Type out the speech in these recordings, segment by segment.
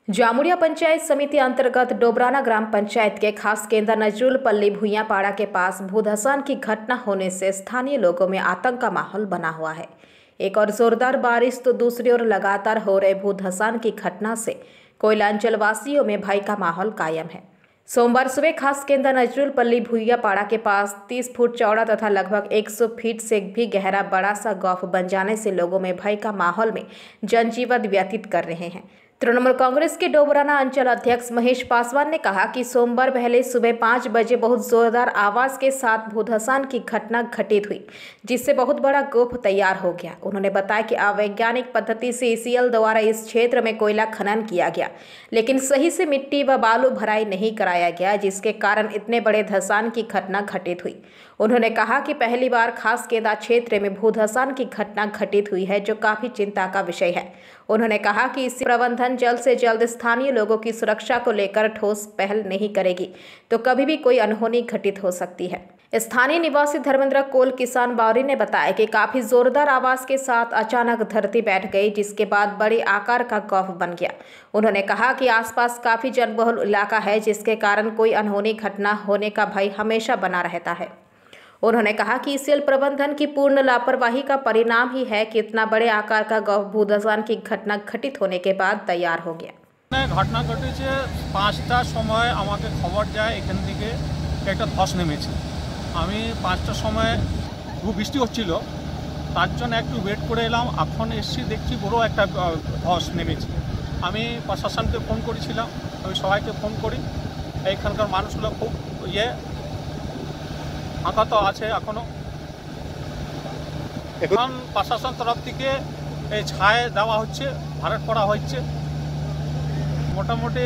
जामुड़िया पंचायत समिति अंतर्गत डोबराना ग्राम पंचायत के खास केंद्र नजरुल पल्ली भुइयापाड़ा के पास भूधसान की घटना होने से स्थानीय लोगों में आतंक का माहौल बना हुआ है। एक और जोरदार बारिश तो दूसरी ओर लगातार हो रहे भूधसान की घटना से कोयलांचल वासियों में भय का माहौल कायम है। सोमवार सुबह खास केंद्र नजरुल पल्ली भुइयापाड़ा के पास 30 फुट चौड़ा तथा लगभग 100 फीट से भी गहरा बड़ा सा गौफ बन जाने से लोगों में भय का माहौल में जनजीवन व्यतीत कर रहे हैं। तृणमूल कांग्रेस के डोबराना अंचल अध्यक्ष महेश पासवान ने कहा कि सोमवार पहले सुबह 5 बजे बहुत जोरदार आवाज के साथ भूधसान की घटना घटित हुई, जिससे बहुत बड़ा गोफ तैयार हो गया। उन्होंने बताया कि अवैज्ञानिक पद्धति से ECL द्वारा इस क्षेत्र में कोयला खनन किया गया, लेकिन सही से मिट्टी व बालू भराई नहीं कराया गया, जिसके कारण इतने बड़े धसान की घटना घटित हुई। उन्होंने कहा कि पहली बार खास केंद्र क्षेत्र में भूधसान की घटना घटित हुई है, जो काफी चिंता का विषय है। उन्होंने कहा कि इससे प्रबंधन जल्द से जल्द स्थानीय लोगों की सुरक्षा को लेकर ठोस पहल नहीं करेगी तो कभी भी कोई अनहोनी घटित हो सकती है। स्थानीय निवासी धर्मेंद्र कोल किसान बावरी ने बताया कि काफी जोरदार आवाज के साथ अचानक धरती बैठ गई, जिसके बाद बड़े आकार का गौफ बन गया। उन्होंने कहा कि आसपास काफी जनबहुल इलाका है, जिसके कारण कोई अनहोनी घटना होने का भय हमेशा बना रहता है। उन्होंने कहा कि ECL प्रबंधन की पूर्ण लापरवाही का परिणाम ही है कि इतना बड़े आकार का गौफ भूधसान की घटना घटित होने के बाद तैयार हो गया। घटना घटेছে 5টার সময় আমাকে খবর যায় এখান থেকে একটা ধস নেমেছে। আমি 5টার সময় খুব বৃষ্টি হচ্ছিল, তার জন্য একটু ওয়েট করে এলাম। এখন এসেছি দেখছি বড় একটা ধস নেমেছে। আমি প্রশাসনকে ফোন করেছিলাম, আমি সবাইকে ফোন করি। এইখানকার মানুষগুলো খুব আঘাত আছে এখনো। এখন প্রশাসন তরফ থেকে এই ছায় দেওয়া হচ্ছে, ভাড়াট করা হচ্ছে। মোটামুটি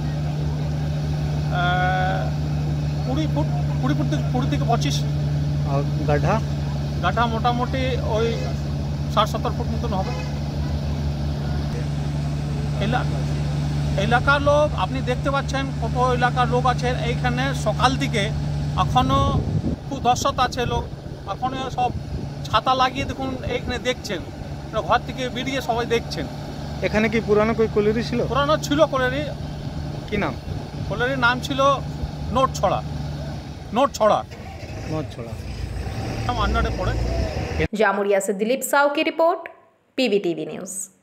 20 থেকে 25। গাঢ়া মোটামুটি ওই 60-70 ফুট মতন হবে। এলাকার লোক আপনি দেখতে পাচ্ছেন কত এলাকার লোক আছে এইখানে। সকাল থেকে এখনো খুব দর্শক আছে লোক, এখনো সব ছাতা লাগিয়ে দেখুন এইখানে দেখছেন, ঘর থেকে বেরিয়ে সবাই দেখছেন। এখানে কি পুরানো কোই কলেরি ছিল? পুরানো ছিল কলেরি। কি নাম? কলেরির নাম ছিল নোট ছড়া। जामुड़िया से दिलीप साव की रिपोर्ट, PBTV न्यूज़।